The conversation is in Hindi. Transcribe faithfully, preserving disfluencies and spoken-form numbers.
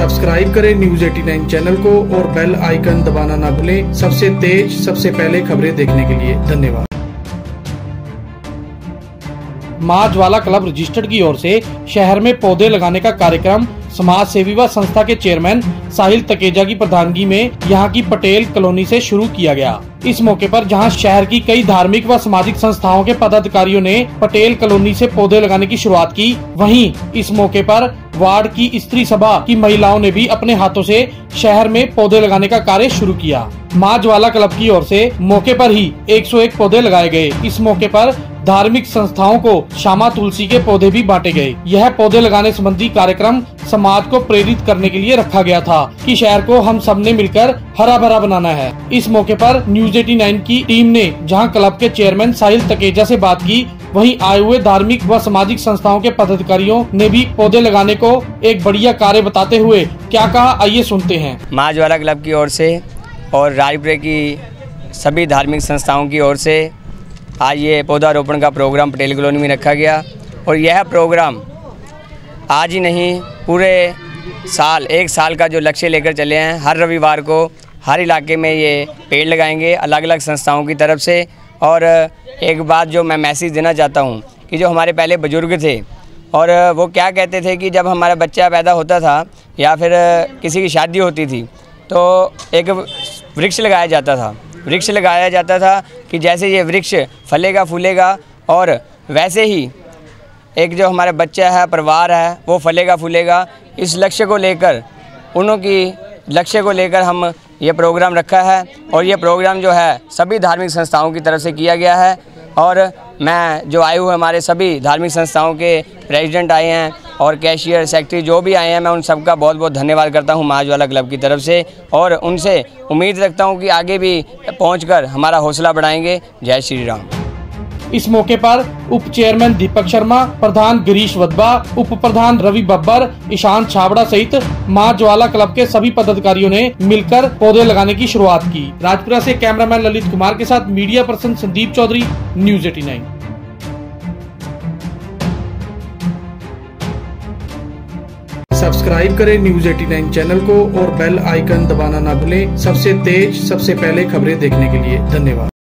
सब्सक्राइब करें न्यूज नवासी चैनल को और बेल आइकन दबाना ना भूलें। सबसे तेज सबसे पहले खबरें देखने के लिए धन्यवाद। माँ ज्वाला क्लब रजिस्टर्ड की ओर से शहर में पौधे लगाने का कार्यक्रम समाज सेवी व संस्था के चेयरमैन साहिल तकेजा की प्रधानगी में यहां की पटेल कॉलोनी से शुरू किया गया। इस मौके पर जहां शहर की कई धार्मिक व सामाजिक संस्थाओं के पदाधिकारियों ने पटेल कॉलोनी से पौधे लगाने की शुरुआत की, वहीं इस मौके पर वार्ड की स्त्री सभा की महिलाओं ने भी अपने हाथों से शहर में पौधे लगाने का कार्य शुरू किया। माँ ज्वाला क्लब की ओर से मौके पर ही एक सौ एक पौधे लगाए गए। इस मौके पर धार्मिक संस्थाओं को श्यामा तुलसी के पौधे भी बांटे गए। यह पौधे लगाने संबंधी कार्यक्रम समाज को प्रेरित करने के लिए रखा गया था कि शहर को हम सब ने मिलकर हरा भरा बनाना है। इस मौके पर न्यूज नवासी की टीम ने जहां क्लब के चेयरमैन साहिल तकेजा से बात की, वहीं आए हुए धार्मिक व सामाजिक संस्थाओं के पदाधिकारियों ने भी पौधे लगाने को एक बढ़िया कार्य बताते हुए क्या कहा, आइए सुनते हैं। माँ ज्वाला क्लब की ओर से और राजपुरे की सभी धार्मिक संस्थाओं की ओर से आज ये पौधारोपण का प्रोग्राम पटेल कॉलोनी में रखा गया और यह प्रोग्राम आज ही नहीं पूरे साल एक साल का जो लक्ष्य लेकर चले हैं, हर रविवार को हर इलाके में ये पेड़ लगाएंगे अलग अलग संस्थाओं की तरफ से। और एक बात जो मैं मैसेज देना चाहता हूँ कि जो हमारे पहले बुजुर्ग थे और वो क्या कहते थे कि जब हमारा बच्चा पैदा होता था या फिर किसी की शादी होती थी तो एक वृक्ष लगाया जाता था वृक्ष लगाया जाता था कि जैसे ये वृक्ष फलेगा फूलेगा और वैसे ही एक जो हमारा बच्चा है, परिवार है, वो फलेगा फूलेगा। इस लक्ष्य को लेकर उन्हों की लक्ष्य को लेकर हम ये प्रोग्राम रखा है और ये प्रोग्राम जो है सभी धार्मिक संस्थाओं की तरफ से किया गया है। और मैं जो आए हुए हमारे सभी धार्मिक संस्थाओं के प्रेसिडेंट आए हैं और कैशियर सेक्रेटरी जो भी आए हैं, मैं उन सबका बहुत बहुत धन्यवाद करता हूं माँ ज्वाला क्लब की तरफ से और उनसे उम्मीद रखता हूं कि आगे भी पहुंचकर हमारा हौसला बढ़ाएंगे। जय श्री राम। इस मौके पर उप चेयरमैन दीपक शर्मा, प्रधान गिरीश वदबा, उप प्रधान रवि बब्बर, ईशान छाबड़ा सहित माँ ज्वाला क्लब के सभी पदाधिकारियों ने मिलकर पौधे लगाने की शुरुआत की। राजपुरा से कैमरामैन ललित कुमार के साथ media person Sandeep Chaudhary, news Navasi. Subscribe करें न्यूज नवासी चैनल को और बेल आइकन दबाना ना भूलें। सबसे तेज सबसे पहले खबरें देखने के लिए धन्यवाद।